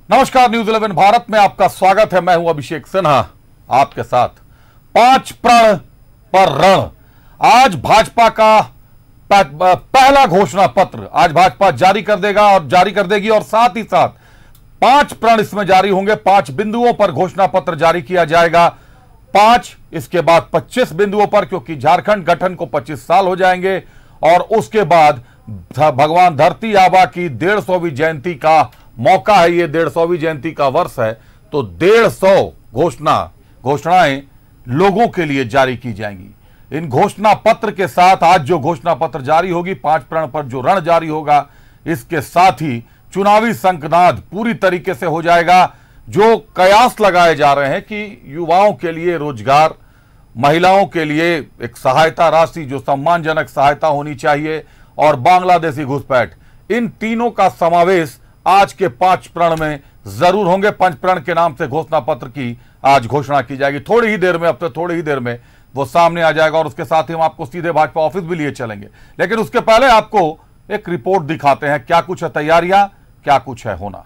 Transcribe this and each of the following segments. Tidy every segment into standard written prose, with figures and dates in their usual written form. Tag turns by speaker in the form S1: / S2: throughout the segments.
S1: नमस्कार, न्यूज 11 भारत में आपका स्वागत है। मैं हूं अभिषेक सिन्हा आपके साथ। 5 प्रण पर रण। आज भाजपा का पहला घोषणा पत्र आज भाजपा जारी कर देगा और जारी कर देगी और साथ ही साथ 5 प्रण इसमें जारी होंगे। 5 बिंदुओं पर घोषणा पत्र जारी किया जाएगा। 5 इसके बाद 25 बिंदुओं पर, क्योंकि झारखंड गठन को 25 साल हो जाएंगे और उसके बाद भगवान धरती आबा की 150वीं जयंती का मौका है। ये 150वीं जयंती का वर्ष है, तो 150 घोषणाएं लोगों के लिए जारी की जाएंगी। इन घोषणा पत्र के साथ आज जो घोषणा पत्र जारी होगी, 5 प्रण पर जो रण जारी होगा, इसके साथ ही चुनावी शंखनाद पूरी तरीके से हो जाएगा। जो कयास लगाए जा रहे हैं कि युवाओं के लिए रोजगार, महिलाओं के लिए एक सहायता राशि जो सम्मानजनक सहायता होनी चाहिए और बांग्लादेशी घुसपैठ, इन तीनों का समावेश आज के 5 प्रण में जरूर होंगे। 5 प्रण के नाम से घोषणा पत्र की आज घोषणा की जाएगी। थोड़ी ही देर में, अब तो थोड़ी ही देर में वो सामने आ जाएगा और उसके साथ ही हम आपको सीधे भाजपा ऑफिस भी लिए चलेंगे। लेकिन उसके पहले आपको एक रिपोर्ट दिखाते हैं, क्या कुछ है तैयारियां, क्या कुछ है होना।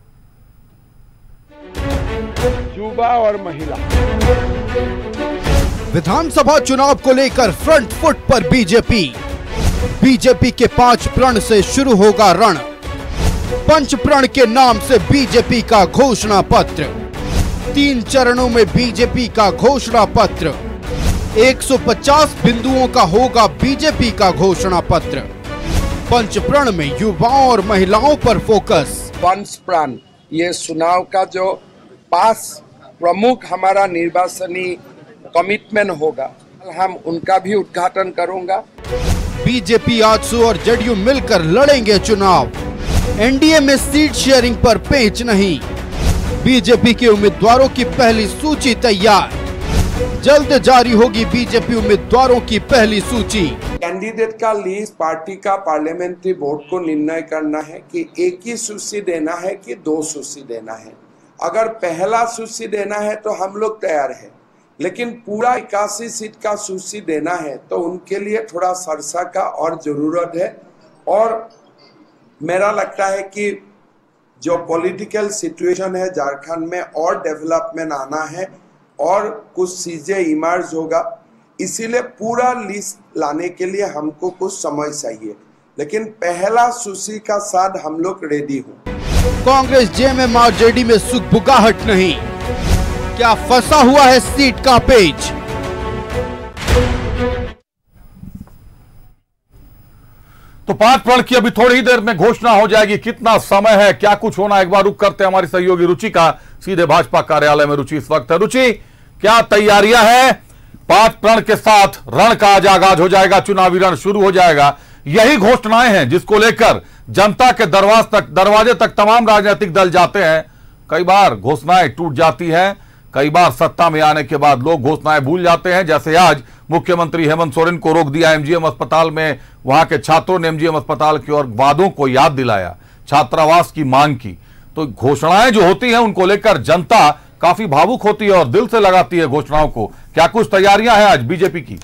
S2: युवा और महिला
S3: विधानसभा चुनाव को लेकर फ्रंट फुट पर बीजेपी के 5 प्रण से शुरू होगा रण। 5 प्रण के नाम से बीजेपी का घोषणा पत्र। 3 चरणों में बीजेपी का घोषणा पत्र। 150 बिंदुओं का होगा बीजेपी का घोषणा पत्र। 5 प्रण में युवाओं और महिलाओं पर फोकस।
S2: 5 प्रण ये चुनाव का जो 5 प्रमुख हमारा निर्वाचनी कमिटमेंट होगा, हम उनका भी उद्घाटन करूंगा।
S3: बीजेपी, आजसू और जेडीयू मिलकर लड़ेंगे चुनाव। एनडीए में सीट शेयरिंग पर पेच नहीं। बीजेपी के उम्मीदवारों की पहली सूची तैयार। जल्द जारी होगी बीजेपी उम्मीदवारों की पहली सूची।
S2: कैंडिडेट का लिस्ट पार्टी का पार्लियामेंट्री बोर्ड को निर्णय करना है कि एक ही सूची देना है कि 2 सूची देना है। अगर पहला सूची देना है तो हम लोग तैयार हैं, लेकिन पूरा 81 सीट का सूची देना है तो उनके लिए थोड़ा सरसा का और जरूरत है। और मेरा लगता है कि जो पॉलिटिकल सिचुएशन है झारखंड में और डेवलपमेंट आना है और कुछ चीजें इमर्ज होगा, इसीलिए पूरा लिस्ट लाने के लिए हमको कुछ समय चाहिए, लेकिन पहला सूची का साथ हम लोग रेडी हो।
S3: कांग्रेस जेएमएम और जेडी में सुगबुगाहट नहीं, क्या फंसा हुआ है सीट का पेच?
S1: तो 5 प्रण की अभी थोड़ी ही देर में घोषणा हो जाएगी। कितना समय है, क्या कुछ होना, एक बार रुक करते हैं हमारी सहयोगी रुचि का सीधे भाजपा कार्यालय में। रुचि इस वक्त है। रुचि, क्या तैयारियां हैं? 5 प्रण के साथ रण का आज आगाज हो जाएगा, चुनावी रण शुरू हो जाएगा। यही घोषणाएं हैं जिसको लेकर जनता के दरवाजे तक तमाम राजनीतिक दल जाते हैं। कई बार घोषणाएं टूट जाती हैं, कई बार सत्ता में आने के बाद लोग घोषणाएं भूल जाते हैं। जैसे आज मुख्यमंत्री हेमंत सोरेन को रोक दिया एमजीएम अस्पताल में, वहां के छात्रों ने एमजीएम अस्पताल की और वादों को याद दिलाया, छात्रावास की मांग की। तो घोषणाएं जो होती हैं उनको लेकर जनता काफी भावुक होती है और दिल से लगाती है घोषणाओं को। क्या कुछ तैयारियां हैं आज बीजेपी की?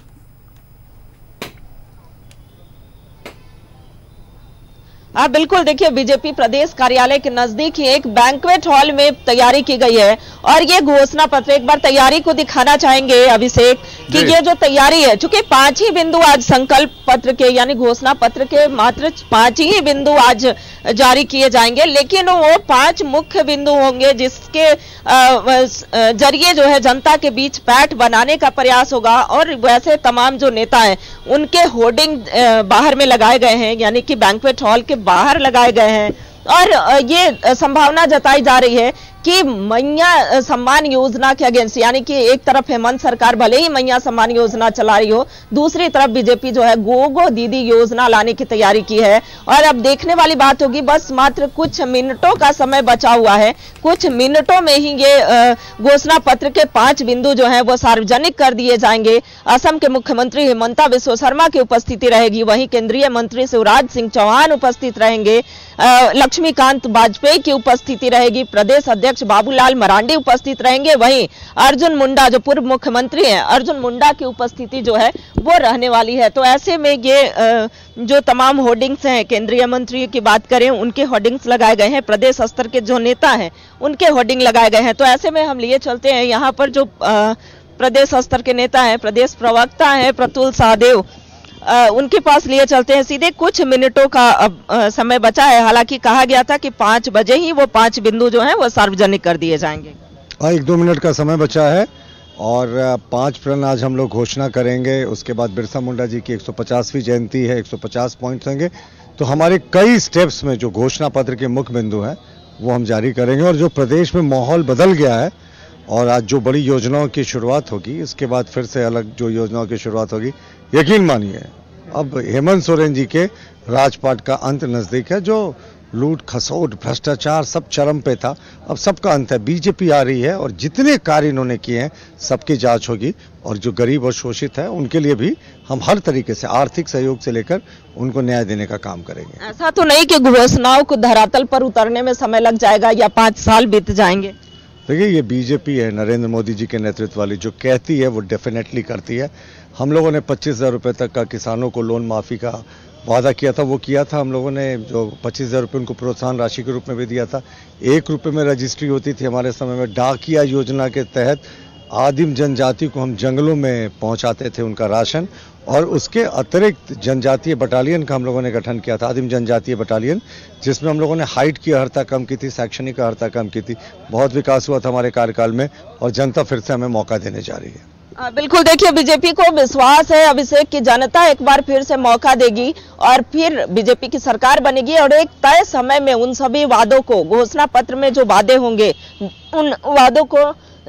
S4: हाँ बिल्कुल, देखिए बीजेपी प्रदेश कार्यालय के नजदीक ही एक बैंक्वेट हॉल में तैयारी की गई है और ये घोषणा पत्र, एक बार तैयारी को दिखाना चाहेंगे अभिषेक कि ये जो तैयारी है, चूंकि 5 ही बिंदु आज संकल्प पत्र के यानी घोषणा पत्र के मात्र 5 ही बिंदु आज जारी किए जाएंगे, लेकिन वो 5 मुख्य बिंदु होंगे जिसके जरिए जो है जनता के बीच पैठ बनाने का प्रयास होगा। और वैसे तमाम जो नेता हैं उनके होर्डिंग बाहर में लगाए गए हैं, यानी कि बैंक्वेट हॉल के बाहर लगाए गए हैं। और ये संभावना जताई जा रही है कि मैया सम्मान योजना के अगेंस्ट, यानी कि एक तरफ हेमंत सरकार भले ही मैया सम्मान योजना चला रही हो, दूसरी तरफ बीजेपी जो है गो दीदी योजना लाने की तैयारी की है। और अब देखने वाली बात होगी, बस मात्र कुछ मिनटों का समय बचा हुआ है, कुछ मिनटों में ही ये घोषणा पत्र के 5 बिंदु जो है वो सार्वजनिक कर दिए जाएंगे। असम के मुख्यमंत्री हिमंता बिस्वा शर्मा की उपस्थिति रहेगी, वहीं केंद्रीय मंत्री शिवराज सिंह चौहान उपस्थित रहेंगे, लक्ष्मीकांत वाजपेयी की उपस्थिति रहेगी, प्रदेश अध्यक्ष अध्यक्ष बाबूलाल मरांडी उपस्थित रहेंगे। वहीं अर्जुन मुंडा जो पूर्व मुख्यमंत्री हैं, अर्जुन मुंडा की उपस्थिति जो है वो रहने वाली है। तो ऐसे में ये जो तमाम होर्डिंग्स हैं, केंद्रीय मंत्री की बात करें उनके होर्डिंग्स लगाए गए हैं, प्रदेश स्तर के जो नेता हैं उनके होर्डिंग लगाए गए हैं। तो ऐसे में हम लिए चलते हैं यहाँ पर जो प्रदेश स्तर के नेता हैं, प्रदेश प्रवक्ता हैं प्रतुल सहदेव, उनके पास लिए चलते हैं सीधे। कुछ मिनटों का अब समय बचा है, हालांकि कहा गया था कि 5 बजे ही वो 5 बिंदु जो हैं वो सार्वजनिक कर दिए जाएंगे।
S5: 1-2 मिनट का समय बचा है और 5 प्रण आज हम लोग घोषणा करेंगे। उसके बाद बिरसा मुंडा जी की 150वीं जयंती है, 150 पॉइंट्स होंगे। तो हमारे कई स्टेप्स में जो घोषणा पत्र के मुख्य बिंदु हैं वो हम जारी करेंगे। और जो प्रदेश में माहौल बदल गया है और आज जो बड़ी योजनाओं की शुरुआत होगी, इसके बाद फिर से अलग जो योजनाओं की शुरुआत होगी, यकीन मानिए अब हेमंत सोरेन जी के राजपाट का अंत नजदीक है। जो लूट खसोट भ्रष्टाचार सब चरम पे था, अब सबका अंत है। बीजेपी आ रही है और जितने कार्य इन्होंने किए हैं सबकी जांच होगी और जो गरीब और शोषित है उनके लिए भी हम हर तरीके से आर्थिक सहयोग से लेकर उनको न्याय देने का काम करेंगे।
S4: ऐसा तो नहीं कि घोषणाओं को धरातल पर उतरने में समय लग जाएगा या 5 साल बीत जाएंगे?
S5: देखिए, ये बीजेपी है नरेंद्र मोदी जी के नेतृत्व वाली, जो कहती है वो डेफिनेटली करती है। हम लोगों ने 25,000 रुपये तक का किसानों को लोन माफ़ी का वादा किया था, वो किया था। हम लोगों ने जो 25,000 रुपये उनको प्रोत्साहन राशि के रूप में भी दिया था। 1 रुपये में रजिस्ट्री होती थी हमारे समय में। डाकिया योजना के तहत आदिम जनजाति को हम जंगलों में पहुंचाते थे उनका राशन। और उसके अतिरिक्त जनजातीय बटालियन का हम लोगों ने गठन किया था, आदिम जनजातीय बटालियन, जिसमें हम लोगों ने हाइट की अर्हता कम की थी, शैक्षणिक अर्हता कम की थी। बहुत विकास हुआ था हमारे कार्यकाल में और जनता फिर से हमें मौका देने जा रही है।
S4: बिल्कुल, देखिए बीजेपी को विश्वास है अभिषेक की जनता एक बार फिर से मौका देगी और फिर बीजेपी की सरकार बनेगी और एक तय समय में उन सभी वादों को, घोषणा पत्र में जो वादे होंगे उन वादों को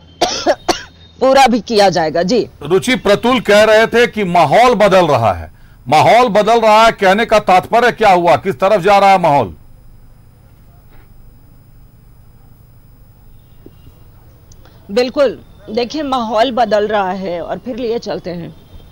S4: पूरा भी किया जाएगा। जी
S1: रुचि, प्रतुल कह रहे थे कि माहौल बदल रहा है। माहौल बदल रहा है कहने का तात्पर्य क्या हुआ? किस तरफ जा रहा है माहौल?
S4: बिल्कुल, देखिए माहौल बदल रहा है और फिर लिए चलते हैं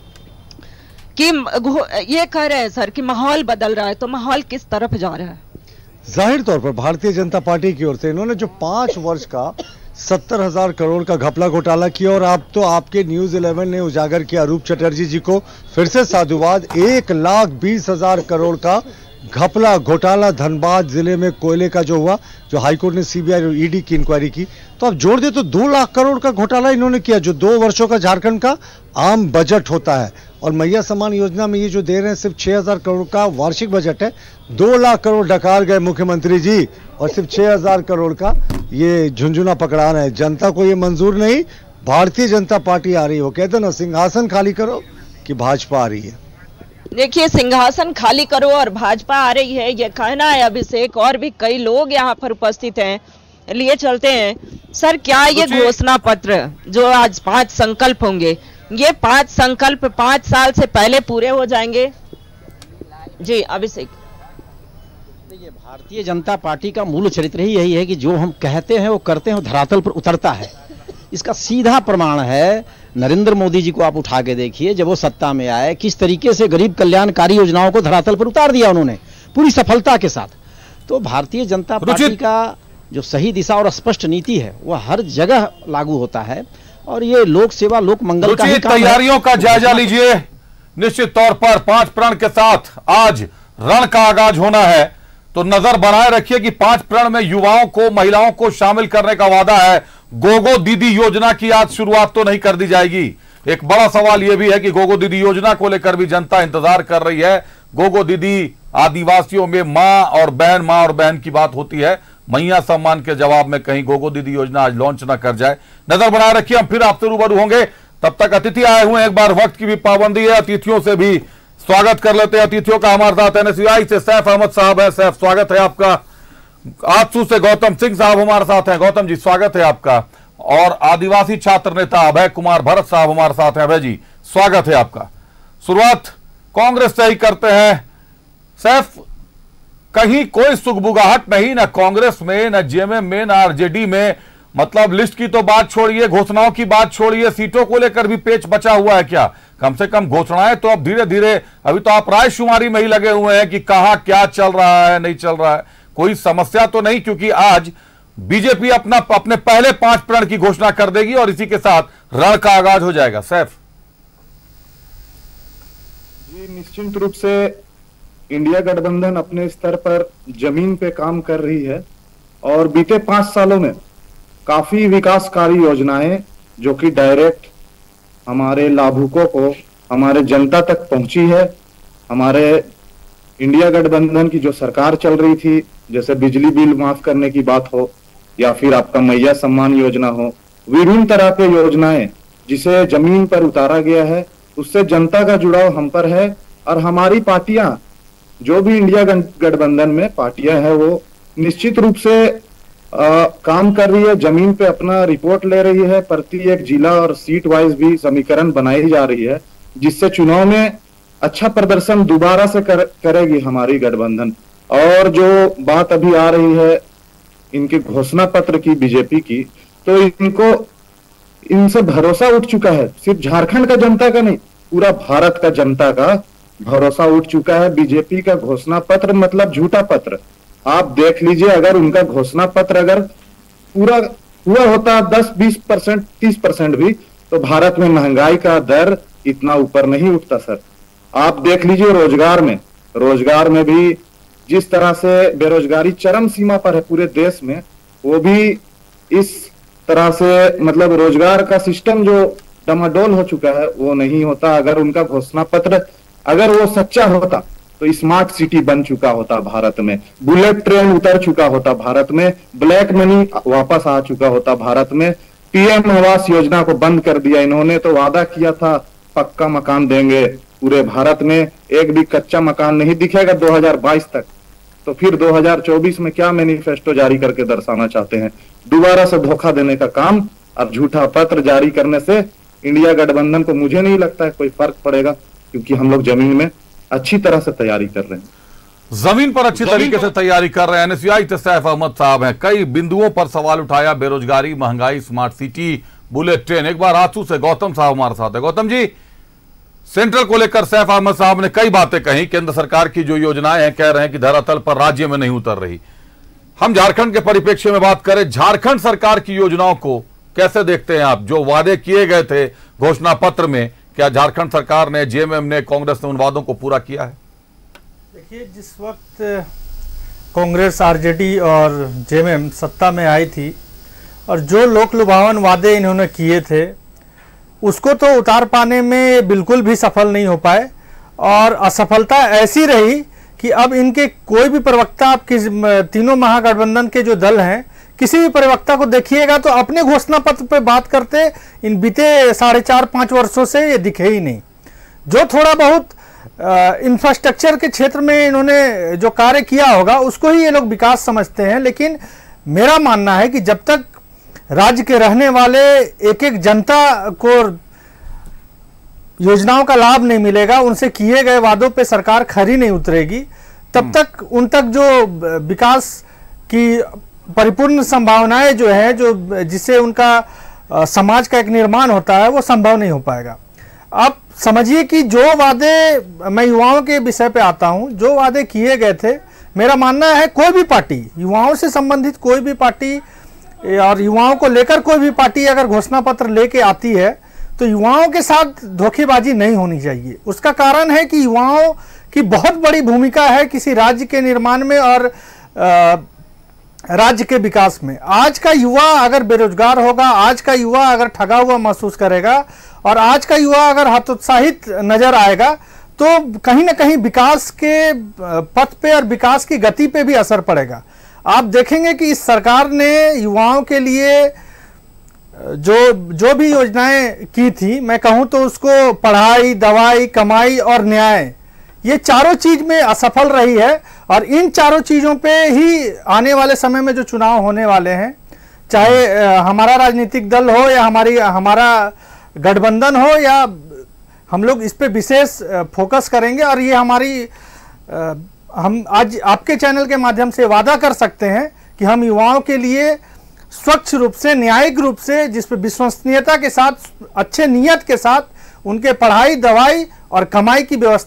S4: कि ये कह रहे हैं सर कि माहौल बदल रहा है, तो माहौल किस तरफ जा रहा है?
S5: जाहिर तौर पर भारतीय जनता पार्टी की ओर से इन्होंने जो 5 वर्ष का 70,000 करोड़ का घपला घोटाला किया और अब तो आपके न्यूज 11 ने उजागर किया रूप चटर्जी जी को फिर से साधुवाद। 1,20,000 करोड़ का घपला घोटाला धनबाद जिले में कोयले का जो हुआ, जो हाईकोर्ट ने सीबीआई और ईडी की इंक्वायरी की, तो आप जोड़ दे तो 2 लाख करोड़ का घोटाला इन्होंने किया, जो 2 वर्षों का झारखंड का आम बजट होता है। और मैया सम्मान योजना में ये जो दे रहे हैं सिर्फ 6,000 करोड़ का वार्षिक बजट है, 2 लाख करोड़ डकार गए मुख्यमंत्री जी और सिर्फ 6,000 करोड़ का ये झुंझुना पकड़ा रहे हैं। जनता को ये मंजूर नहीं। भारतीय जनता पार्टी आ रही हो, कहते ना सिंहासन खाली करो कि भाजपा आ रही है।
S4: देखिए, सिंहासन खाली करो और भाजपा आ रही है, ये कहना है अभिषेक। और भी कई लोग यहाँ पर उपस्थित हैं, लिए चलते हैं। सर, क्या ये घोषणा पत्र जो आज 5 संकल्प होंगे, ये 5 संकल्प 5 साल से पहले पूरे हो जाएंगे? जी अभिषेक।
S6: देखिए, भारतीय जनता पार्टी का मूल चरित्र ही यही है कि जो हम कहते हैं वो करते हैं, वो धरातल पर उतरता है। इसका सीधा प्रमाण है, नरेंद्र मोदी जी को आप उठा के देखिए, जब वो सत्ता में आए किस तरीके से गरीब कल्याणकारी योजनाओं को धरातल पर उतार दिया उन्होंने पूरी सफलता के साथ। तो भारतीय जनता पार्टी का जो सही दिशा और स्पष्ट नीति है वो हर जगह लागू होता है और ये लोक सेवा लोक मंगल का ही काम है।
S1: तैयारियों का जायजा लीजिए। निश्चित तौर पर 5 प्रण के साथ आज रण का आगाज होना है, तो नजर बनाए रखिए कि 5 प्रण में युवाओं को, महिलाओं को शामिल करने का वादा है। गोगो दीदी योजना की आज शुरुआत तो नहीं कर दी जाएगी। एक बड़ा सवाल यह भी है कि गोगो दीदी योजना को लेकर भी जनता इंतजार कर रही है। गोगो दीदी, आदिवासियों में मां और बहन की बात होती है। मैया सम्मान के जवाब में कहीं गोगो दीदी योजना आज लॉन्च ना कर जाए। नजर बनाए रखिए, हम फिर आपसे रूबरू होंगे। तब तक अतिथि आए हुए हैं, एक बार वक्त की भी पाबंदी है, अतिथियों से भी स्वागत कर लेते हैं। अतिथियों का हमारे साथ एनएसयूआई से सैफ अहमद साहब है। सैफ, स्वागत है आपका। आजसू से गौतम सिंह साहब हमारे साथ हैं। गौतम जी, स्वागत है आपका। और आदिवासी छात्र नेता अभय कुमार भरत साहब हमारे साथ हैं। अभय जी, स्वागत है आपका। शुरुआत कांग्रेस से ही करते हैं। सैफ, कहीं कोई सुगबुगाहट नहीं, ना कांग्रेस में, ना जेएमएम में, ना आरजेडी में। मतलब लिस्ट की तो बात छोड़िए, घोषणाओं की बात छोड़िए, सीटों को लेकर भी पेच बचा हुआ है क्या? कम से कम घोषणाएं तो अब धीरे धीरे, अभी तो आप रायशुमारी में ही लगे हुए हैं कि कहां क्या चल रहा है, नहीं चल रहा है। कोई समस्या तो नहीं, क्योंकि आज बीजेपी अपने पहले 5 प्रण की घोषणा कर देगी और इसी के साथ रण का आगाज हो जाएगा। सैफ
S7: जी, निश्चित रूप से इंडिया गठबंधन अपने स्तर पर जमीन पे काम कर रही है और बीते 5 सालों में काफी विकासकारी योजनाएं जो कि डायरेक्ट हमारे लाभुकों को, हमारे जनता तक पहुंची है। हमारे इंडिया गठबंधन की जो सरकार चल रही थी, जैसे बिजली बिल माफ करने की बात हो या फिर आपका मैया सम्मान योजना हो, विभिन्न तरह के योजनाएं जिसे जमीन पर उतारा गया है, उससे जनता का जुड़ाव हम पर है। और हमारी पार्टियां, जो भी इंडिया गठबंधन में पार्टियां हैं, वो निश्चित रूप से काम कर रही है, जमीन पे अपना रिपोर्ट ले रही है, प्रति एक जिला और सीट वाइज भी समीकरण बनाई जा रही है, जिससे चुनाव में अच्छा प्रदर्शन दोबारा से करेगी हमारी गठबंधन। और जो बात अभी आ रही है इनके घोषणा पत्र की, बीजेपी की, तो इनसे भरोसा उठ चुका है। सिर्फ झारखंड का जनता का नहीं, पूरा भारत का जनता का भरोसा उठ चुका है। बीजेपी का घोषणा पत्र मतलब झूठा पत्र। आप देख लीजिए, अगर उनका घोषणा पत्र अगर पूरा हुआ होता 10-20%, 30% भी, तो भारत में महंगाई का दर इतना ऊपर नहीं उठता सर। आप देख लीजिए रोजगार में भी जिस तरह से बेरोजगारी चरम सीमा पर है पूरे देश में, वो भी इस तरह से मतलब रोजगार का सिस्टम जो डमाडोल हो चुका है वो नहीं होता। अगर उनका घोषणा पत्र अगर वो सच्चा होता तो स्मार्ट सिटी बन चुका होता भारत में, बुलेट ट्रेन उतर चुका होता भारत में, ब्लैक मनी वापस आ चुका होता भारत में। पीएम आवास योजना को बंद कर दिया इन्होंने, तो वादा किया था पक्का मकान देंगे पूरे भारत में, एक भी कच्चा मकान नहीं दिखेगा 2022 तक। तो फिर 2024 में क्या मैनिफेस्टो जारी करके दर्शाना चाहते हैं? दोबारा से धोखा देने का काम और झूठा पत्र जारी करने से इंडिया गठबंधन को मुझे नहीं लगता है कोई फर्क पड़ेगा, क्योंकि हम लोग जमीन में अच्छी तरह से तैयारी कर रहे हैं।
S1: जमीन पर अच्छी तरीके से तैयारी कर रहे हैं। एनएसयूआई से सैफ अहमद साहब हैं। कई बिंदुओं पर सवाल उठाया, बेरोजगारी, महंगाई, स्मार्ट सिटी, बुलेट ट्रेन। एक बार आंसू से गौतम साहब हमारे साथ है। गौतम जी, सेंट्रल को लेकर सैफ अहमद साहब ने कई बातें कही। केंद्र सरकार की जो योजनाएं हैं, कह रहे हैं कि धरातल पर राज्य में नहीं उतर रही। हम झारखंड के परिप्रेक्ष्य में बात करें, झारखंड सरकार की योजनाओं को कैसे देखते हैं आप? जो वादे किए गए थे घोषणा पत्र में, क्या झारखंड सरकार ने, जेएमएम ने, कांग्रेस ने उन वादों को पूरा किया है?
S8: देखिए, जिस वक्त कांग्रेस, आरजेडी और जेएमएम सत्ता में आई थी और जो लोक लुभावन वादे इन्होंने किए थे उसको तो उतार पाने में बिल्कुल भी सफल नहीं हो पाए। और असफलता ऐसी रही कि अब इनके कोई भी प्रवक्ता, आप किस तीनों महागठबंधन के जो दल हैं, किसी भी प्रवक्ता को देखिएगा तो अपने घोषणा पत्र पे बात करते इन बीते 4.5-5 वर्षों से ये दिखे ही नहीं। जो थोड़ा बहुत इंफ्रास्ट्रक्चर के क्षेत्र में इन्होंने जो कार्य किया होगा उसको ही ये लोग विकास समझते हैं। लेकिन मेरा मानना है कि जब तक राज्य के रहने वाले एक एक जनता को योजनाओं का लाभ नहीं मिलेगा, उनसे किए गए वादों पे सरकार खरी नहीं उतरेगी, तब तक उन तक जो विकास की परिपूर्ण संभावनाएं जो है, जो जिससे उनका समाज का एक निर्माण होता है, वो संभव नहीं हो पाएगा। आप समझिए कि जो वादे, मैं युवाओं के विषय पे आता हूं, जो वादे किए गए थे, मेरा मानना है कोई भी पार्टी, युवाओं से संबंधित कोई भी पार्टी और युवाओं को लेकर कोई भी पार्टी अगर घोषणा पत्र लेके आती है तो युवाओं के साथ धोखेबाजी नहीं होनी चाहिए। उसका कारण है कि युवाओं की बहुत बड़ी भूमिका है किसी राज्य के निर्माण में और राज्य के विकास में। आज का युवा अगर बेरोजगार होगा, आज का युवा अगर ठगा हुआ महसूस करेगा और आज का युवा अगर हतोत्साहित नजर आएगा तो कहीं ना कहीं विकास के पथ पे और विकास की गति पे भी असर पड़ेगा। आप देखेंगे कि इस सरकार ने युवाओं के लिए जो भी योजनाएं की थी, मैं कहूं तो उसको पढ़ाई, दवाई, कमाई और न्याय, ये चारों चीज में असफल रही है। और इन चारों चीजों पे ही आने वाले समय में जो चुनाव होने वाले हैं, चाहे हमारा राजनीतिक दल हो या हमारा गठबंधन हो, या हम लोग इस पे विशेष फोकस करेंगे। और ये हमारी हम आज आपके चैनल के माध्यम से वादा कर सकते हैं कि हम युवाओं के लिए स्वच्छ रूप से, न्यायिक रूप से, जिस पे विश्वसनीयता के साथ, अच्छे नियत के साथ उनके पढ़ाई, दवाई और कमाई की व्यवस्था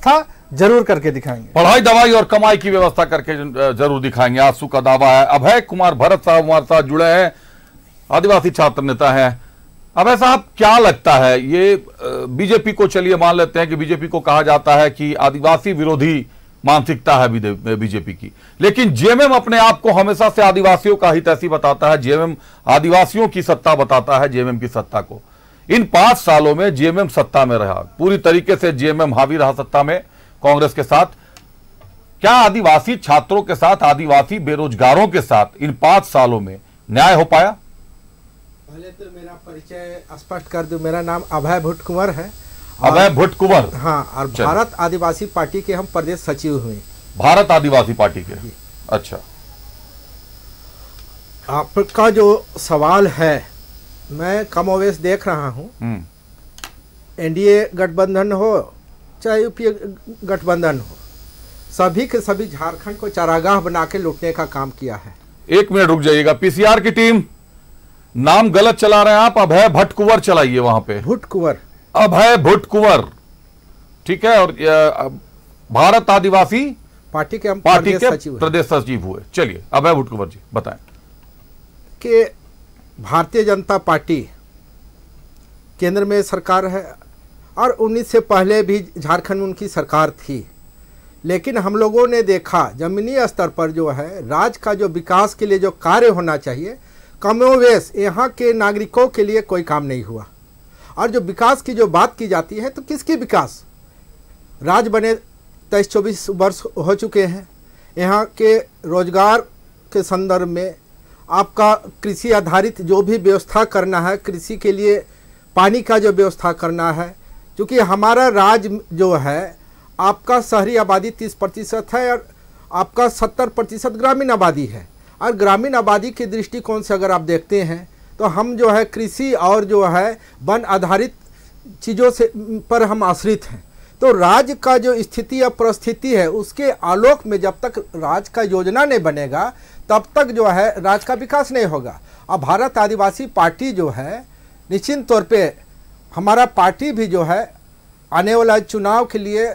S8: जरूर करके दिखाएंगे।
S1: पढ़ाई दवाई और कमाई की व्यवस्था करके जरूर दिखाएंगे, आंसू का दावा है। अभय कुमार भरत साहब हमारे साथ जुड़े हैं, आदिवासी छात्र नेता हैं। अभय साहब, क्या लगता है ये बीजेपी को, चलिए मान लेते हैं कि बीजेपी को कहा जाता है कि आदिवासी विरोधी मानसिकता है बीजेपी की, लेकिन जेएमएम अपने आप को हमेशा से आदिवासियों का हितैषी बताता है। जेएमएम आदिवासियों की सत्ता बताता है, जेएमएम की सत्ता को। इन 5 सालों में जेएमएम सत्ता में रहा, पूरी तरीके से जेएमएम हावी रहा सत्ता में कांग्रेस के साथ। क्या आदिवासी छात्रों के साथ, आदिवासी बेरोजगारों के साथ इन 5 सालों में न्याय हो पाया?
S9: पहले तो मेरा परिचय स्पष्ट कर दूं, मेरा नाम अभय भट्ट कुंवर है।
S1: अभय भट्ट कुंवर,
S9: हाँ, और भारत आदिवासी पार्टी के हम प्रदेश सचिव हुए।
S1: भारत आदिवासी पार्टी के, अच्छा।
S9: आपका जो सवाल है, मैं कमोवेश देख रहा हूँ, एनडीए गठबंधन हो चाहे यूपीए गठबंधन हो, सभी के सभी झारखंड को चारागाह बना के लूटने का काम किया है।
S1: 1 मिनट रुक जाइएगा, पीसीआर की टीम नाम गलत चला रहे हैं आप, अभय भट्ट कुंवर चलाइए वहां पे।
S9: भट्ट कुंवर,
S1: अभय भट्ट कुंवर, ठीक है। और भारत आदिवासी
S9: पार्टी के हम
S1: प्रदेश सचिव हुए। चलिए अभय भट्ट कुंवर जी बताएं
S9: कि भारतीय जनता पार्टी केंद्र में सरकार है और 19 से पहले भी झारखंड में उनकी सरकार थी, लेकिन हम लोगों ने देखा जमीनी स्तर पर जो है राज्य का जो विकास के लिए जो कार्य होना चाहिए, कमोवेश यहाँ के नागरिकों के लिए कोई काम नहीं हुआ। और जो विकास की जो बात की जाती है, तो किसकी विकास? राज्य बने 23-24 वर्ष हो चुके हैं। यहाँ के रोजगार के संदर्भ में आपका कृषि आधारित जो भी व्यवस्था करना है, कृषि के लिए पानी का जो व्यवस्था करना है, क्योंकि हमारा राज्य जो है आपका शहरी आबादी 30% है और आपका 70% ग्रामीण आबादी है। और ग्रामीण आबादी के दृष्टिकोण से अगर आप देखते हैं तो हम जो है कृषि और जो है वन आधारित चीज़ों से पर हम आश्रित हैं। तो राज्य का जो स्थिति या परिस्थिति है, उसके आलोक में जब तक राज्य का योजना नहीं बनेगा तब तक जो है राज्य का विकास नहीं होगा। अब भारत आदिवासी पार्टी जो है, निश्चित तौर पे हमारा पार्टी भी जो है आने वाला चुनाव के लिए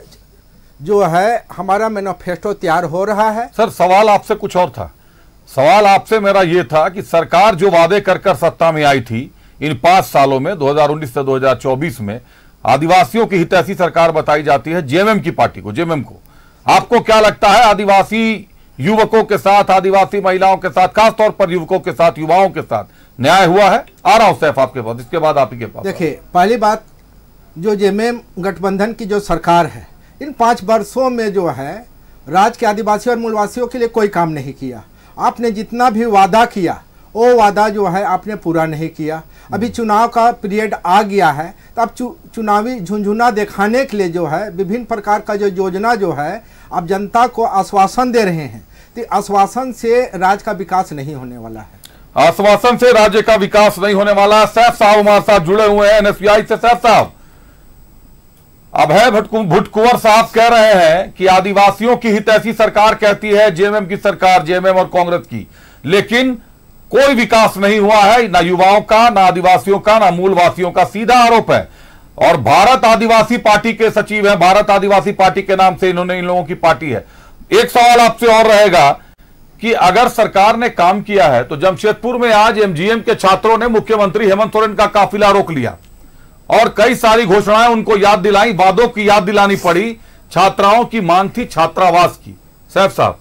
S9: जो है हमारा मैनिफेस्टो तैयार हो रहा है।
S1: सर, सवाल आपसे कुछ और था। सवाल आपसे मेरा यह था कि सरकार जो वादे कर सत्ता में आई थी इन 5 सालों में, 2019 से 2024 में, आदिवासियों की हितैषी सरकार बताई जाती है जेएमएम की पार्टी को, जेएमएम को। आपको क्या लगता है आदिवासी युवकों के साथ, आदिवासी महिलाओं के साथ, खासतौर पर युवकों के साथ, युवाओं के साथ न्याय हुआ है? आ रहा हूं सैफ आपके पास, इसके बाद आप ही के पास।
S9: देखिए, पहली बात, जो जेएमएम गठबंधन की जो सरकार है, इन 5 वर्षों में जो है राज्य के आदिवासी और मूलवासियों के लिए कोई काम नहीं किया। आपने जितना भी वादा किया वो वादा जो है आपने पूरा नहीं किया। अभी चुनाव का पीरियड आ गया है, तो अब चुनावी झुंझुना दिखाने के लिए जो है विभिन्न प्रकार का जो योजना जो है आप जनता को आश्वासन दे रहे हैं, तो आश्वासन से राज्य का विकास नहीं होने वाला है।
S1: आश्वासन से राज्य का विकास नहीं होने वाला। सैफ साहब हमारे साथ जुड़े हुए हैं एनएसयूआई से। सैफ साहब, अभय भट्ट कुंवर साहब कह रहे हैं कि आदिवासियों की हितैषी सरकार कहती है जेएमएम की सरकार, जेएमएम और कांग्रेस की, लेकिन कोई विकास नहीं हुआ है, ना युवाओं का, ना आदिवासियों का, ना मूलवासियों का। सीधा आरोप है। और भारत आदिवासी पार्टी के सचिव हैं, भारत आदिवासी पार्टी के नाम से इन लोगों की पार्टी है। एक सवाल आपसे और रहेगा कि अगर सरकार ने काम किया है तो जमशेदपुर में आज एमजीएम के छात्रों ने मुख्यमंत्री हेमंत सोरेन का काफिला रोक लिया और कई सारी घोषणाएं उनको याद दिलाई, वादों की याद दिलानी पड़ी। छात्राओं की मांग थी छात्रावास की। सैफ साहब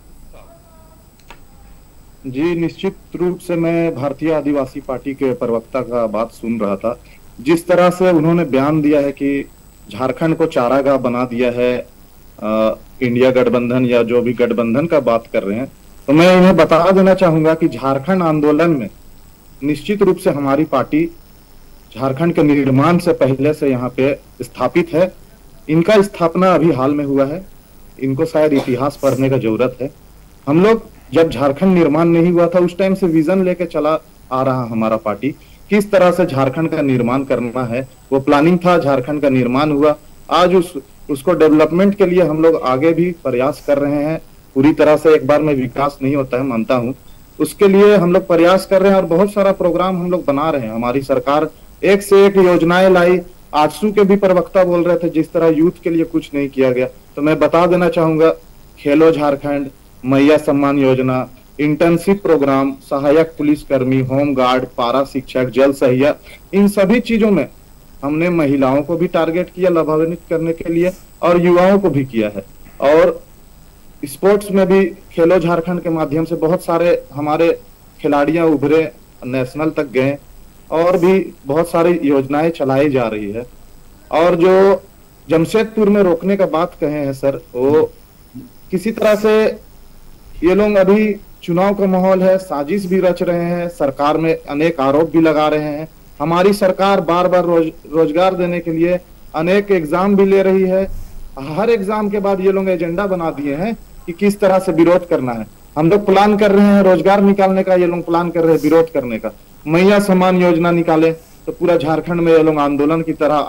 S7: जी, निश्चित रूप से मैं भारतीय आदिवासी पार्टी के प्रवक्ता का बात सुन रहा था। जिस तरह से उन्होंने बयान दिया है कि झारखंड को चारागाह बना दिया है इंडिया गठबंधन या जो भी गठबंधन का बात कर रहे हैं, तो मैं इन्हें बता देना चाहूंगा कि झारखंड आंदोलन में निश्चित रूप से हमारी पार्टी झारखंड के निर्माण से पहले से यहाँ पे स्थापित है। इनका स्थापना अभी हाल में हुआ है, इनको शायद इतिहास पढ़ने का जरूरत है। हम लोग जब झारखंड निर्माण नहीं हुआ था उस टाइम से विजन लेके चला आ रहा हमारा पार्टी, किस तरह से झारखंड का निर्माण करना है, वो प्लानिंग था, झारखंड का निर्माण हुआ। आज उसको डेवलपमेंट के लिए हम लोग आगे भी प्रयास कर रहे हैं। पूरी तरह से एक बार में विकास नहीं होता है, मानता हूँ, उसके लिए हम लोग प्रयास कर रहे हैं और बहुत सारा प्रोग्राम हम लोग बना रहे हैं। हमारी सरकार एक से एक योजनाएं लाई आजसू के भी प्रवक्ता बोल रहे थे जिस तरह यूथ के लिए कुछ नहीं किया गया। तो मैं बता देना चाहूंगा, खेलो झारखंड, मैया सम्मान योजना, इंटर्नशिप प्रोग्राम, सहायक पुलिसकर्मी, होम गार्ड, पारा शिक्षक, जल सहिया, इन सभी चीजों में हमने महिलाओं को भी टारगेट किया लाभान्वित करने के लिए और युवाओं को भी किया है। और स्पोर्ट्स में भी खेलो झारखंड के माध्यम से बहुत सारे हमारे खिलाड़ियां उभरे, नेशनल तक गए और भी बहुत सारी योजनाएं चलाई जा रही है। और जो जमशेदपुर में रोकने का बात कहे हैं सर, वो किसी तरह से ये लोग अभी चुनाव का माहौल है, साजिश भी रच रहे हैं, सरकार में अनेक आरोप भी लगा रहे हैं। हमारी सरकार बार बार रोजगार देने के लिए अनेक एग्जाम भी ले रही है। हर एग्जाम के बाद ये लोग एजेंडा बना दिए हैं कि किस तरह से विरोध करना है। हम लोग प्लान कर रहे हैं रोजगार निकालने का, ये लोग प्लान कर रहे हैं विरोध करने का। मैया सम्मान योजना निकाले तो पूरा झारखंड में ये लोग आंदोलन की तरह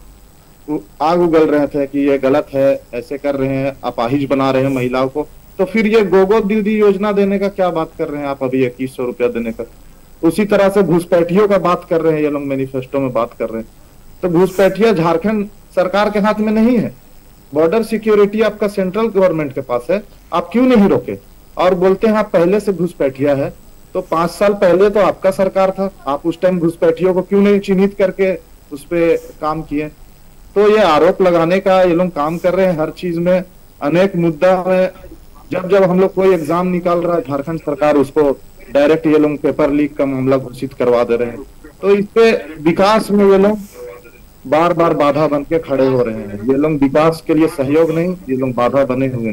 S7: आग उगल रहे थे कि ये गलत है, ऐसे कर रहे हैं, अपाहिज बना रहे हैं महिलाओं को। तो फिर ये गोगो दीदी योजना देने का क्या बात कर रहे हैं आप अभी 2100 रुपया देने का। उसी तरह से घुसपैठियों का बात कर रहे हैं ये लोग, मैनिफेस्टो में बात कर रहे हैं। तो घुसपैठिया झारखंड सरकार के हाथ में नहीं है, बॉर्डर सिक्योरिटी आपका सेंट्रल गवर्नमेंट के पास है, आप क्यों नहीं रोके। और बोलते हैं आप पहले से घुसपैठिया है, तो 5 साल पहले तो आपका सरकार था, आप उस टाइम घुसपैठियों को क्यों नहीं चिन्हित करके उस पर काम किए। तो ये आरोप लगाने का ये लोग काम कर रहे हैं हर चीज में, अनेक मुद्दा में। जब हम लोग कोई एग्जाम निकाल रहा है झारखंड सरकार उसको डायरेक्ट ये लोग पेपर लीक का मामला घोषित करवा दे रहे हैं। तो इससे विकास में ये लोग बार बार बाधा बन के खड़े हो रहे हैं। ये लोग विकास के लिए सहयोग नहीं, ये लोग बाधा बने हुए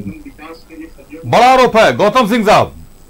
S7: हैं।
S1: बड़ा आरोप है गौतम सिंह साहब,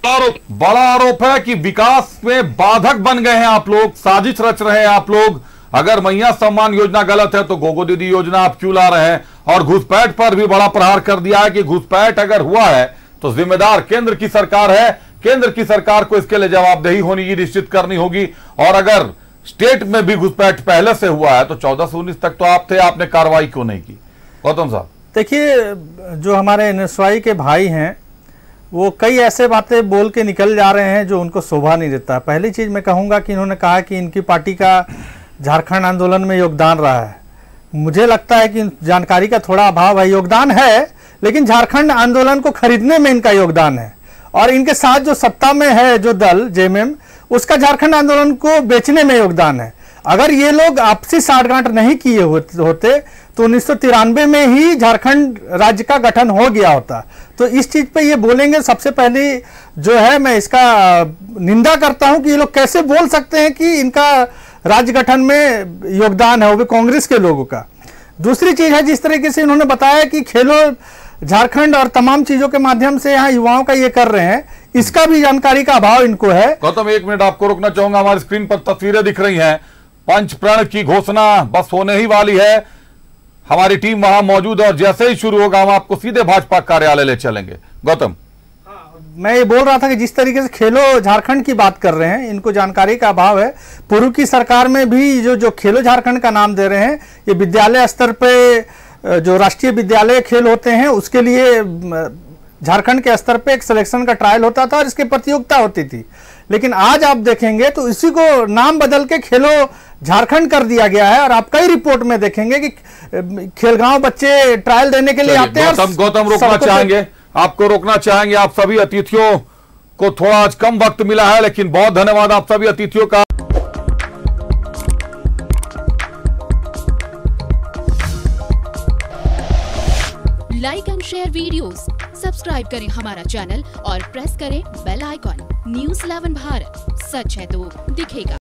S1: बड़ा आरोप है कि विकास में बाधक बन गए हैं आप लोग, साजिश रच रहे हैं आप लोग। अगर मैया सम्मान योजना गलत है तो गोगो दीदी योजना आप क्यों ला रहे हैं। और घुसपैठ पर भी बड़ा प्रहार कर दिया है कि घुसपैठ अगर हुआ है तो जिम्मेदार केंद्र की सरकार है, केंद्र की सरकार को इसके लिए जवाबदेही होनी की निश्चित करनी होगी। और अगर स्टेट में भी घुसपैठ पहले से हुआ है तो 14 से 19 तक तो आप थे, आपने कार्रवाई क्यों नहीं की। गौतम साहब
S8: देखिए, जो हमारे एनएसवाई के भाई हैं वो कई ऐसे बातें बोल के निकल जा रहे हैं जो उनको शोभा नहीं देता। पहली चीज मैं कहूंगा कि इन्होंने कहा कि इनकी पार्टी का झारखंड आंदोलन में योगदान रहा है। मुझे लगता है कि जानकारी का थोड़ा अभाव है। योगदान है लेकिन झारखंड आंदोलन को खरीदने में इनका योगदान है, और इनके साथ जो सत्ता में है जो दल जेएमएम, उसका झारखंड आंदोलन को बेचने में योगदान है। अगर ये लोग आपसी साठगांठ नहीं किए होते तो 1993 में ही झारखंड राज्य का गठन हो गया होता। तो इस चीज पे ये बोलेंगे, सबसे पहले जो है मैं इसका निंदा करता हूं कि ये लोग कैसे बोल सकते हैं कि इनका राज्य गठन में योगदान है, वो भी कांग्रेस के लोगों का। दूसरी चीज है, जिस तरीके से इन्होंने बताया कि खेलो झारखंड और तमाम चीजों के माध्यम से यहाँ युवाओं का ये कर रहे हैं, इसका भी जानकारी का अभाव इनको है।
S1: गौतम 1 मिनट आपको रोकना चाहूंगा, हमारी स्क्रीन पर तस्वीरें दिख रही हैं, पंचप्रण की घोषणा बस होने ही वाली है। हमारी टीम वहां मौजूद है और जैसे ही शुरू होगा हम आपको सीधे भाजपा कार्यालय ले चलेंगे। गौतम,
S8: मैं ये बोल रहा था कि जिस तरीके से खेलो झारखंड की बात कर रहे हैं, इनको जानकारी का अभाव है। पूर्व की सरकार में भी जो खेलो झारखंड का नाम दे रहे हैं, ये विद्यालय स्तर पे जो राष्ट्रीय विद्यालय खेल होते हैं उसके लिए झारखंड के स्तर पे एक सिलेक्शन का ट्रायल होता था और इसकी प्रतियोगिता होती थी। लेकिन आज आप देखेंगे तो इसी को नाम बदल के खेलो झारखंड कर दिया गया है। और आप कई रिपोर्ट में देखेंगे कि खेलगांव बच्चे ट्रायल देने के लिए आते हैं।
S1: गौतम रोकना चाहेंगे, आपको रोकना चाहेंगे। आप सभी अतिथियों को थोड़ा आज कम वक्त मिला है, लेकिन बहुत धन्यवाद आप सभी अतिथियों का।
S10: Like and share videos, subscribe करें हमारा चैनल और प्रेस करें बेल आइकॉन। न्यूज़ 11 भारत, सच है तो दिखेगा।